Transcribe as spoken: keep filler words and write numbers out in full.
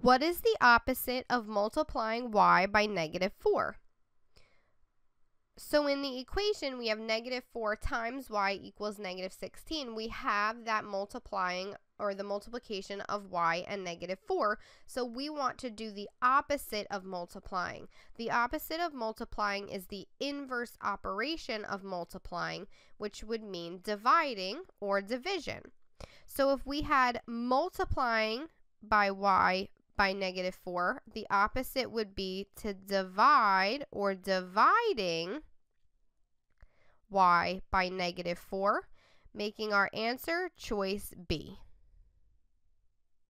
What is the opposite of multiplying y by negative four? So in the equation, we have negative four times y equals negative sixteen. We have that multiplying or the multiplication of y and negative four. So we want to do the opposite of multiplying. The opposite of multiplying is the inverse operation of multiplying, which would mean dividing or division. So if we had multiplying by y by negative four, the opposite would be to divide or dividing y by negative four, making our answer choice B.